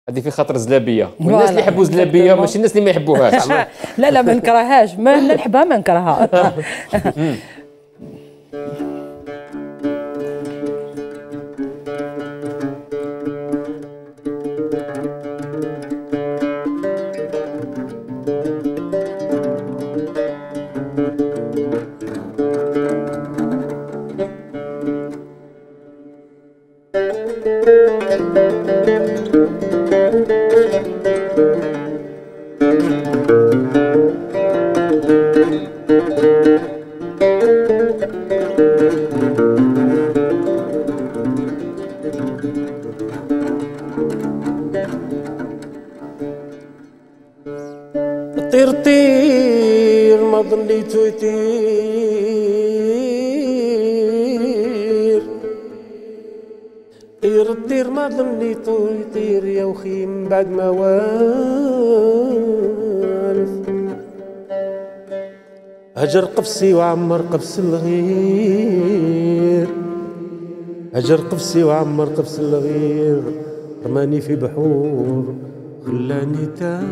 هذه في خاطر زلابيه، والناس اللي يحبوا زلابيه ماشي الناس اللي ما يحبوهاش. لا لا ما نكرههاش، ما نحبها ما نكرهها. طير طير ما ظليت يطير، طير طير ما ظليت يطير يا وخي من بعد ما والف. هجر قفصي وعمر قفص الغير، هجر قفصي وعمر قفص الغير، رماني في بحور خلاني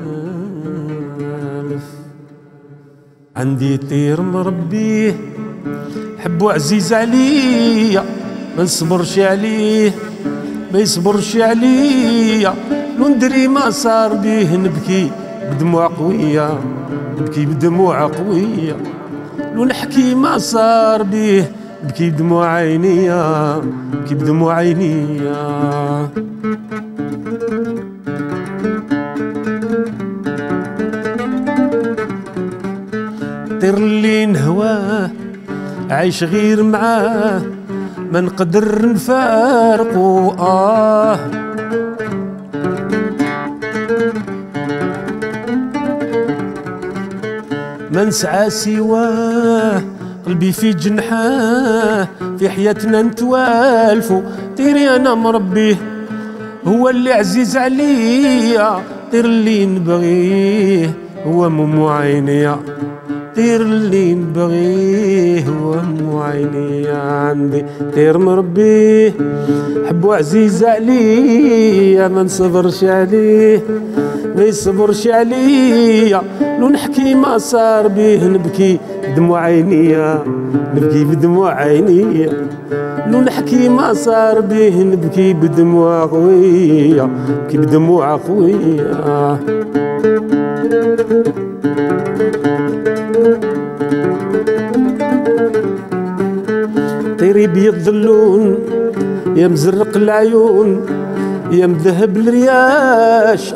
تالف. عندي طير مربيه حبو عزيز عليا، ما نصبرش عليه ما يصبرش عليا، لو ندري ما صار بيه نبكي بدموع قوية، نبكي بدموع قوية، لو نحكي ما صار بيه نبكي بدموع عينيا، نبكي بدموع عينيا. طير اللي نهواه عايش غير معاه، ما نقدر نفارقو ما نسعى سواه، قلبي في جنحاه، في حياتنا نتوالفو. طيري انا مربيه هو اللي عزيز عليا، طير اللي نبغيه هو مو عينيا، طير اللي نبغيه هو مو عينيا. عندي طير مربيه حبو عزيز عليا، ما نصبرش عليه ما يصبرش عليا، لو نحكي ما صار بيه نبكي بدموع عينيا، نبكي بدموع عينيا، لو نحكي ما صار بيه نبكي بدموع قوية، نبكي بدموع قوية. طيري بيض اللون يا مزرق العيون، يا مذهب الرياش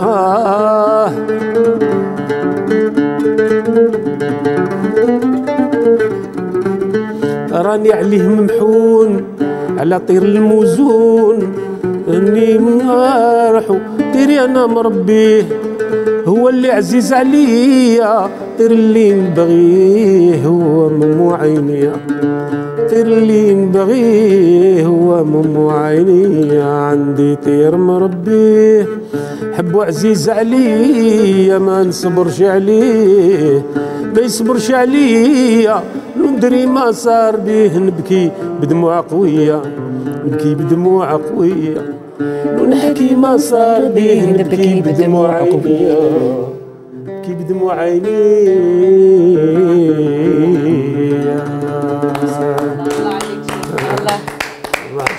راني عليه ممحون على طير الموزون، اني مرحو. طيري انا مربيه هو اللي عزيز عليا، طير اللي نبغيه هو مو عينيا، طير اللي نبغيه هو مو عينيا. عندي طير مربيه حبو عزيز عليا، ما نصبرش عليه ما يصبرش عليا، لو ندري ما صار بيه نبكي بدموع قوية، نبكي بدموع قوية، لو نحكي ما صار بيه نبكي بدموع قوية، نبكي بدموع عيني.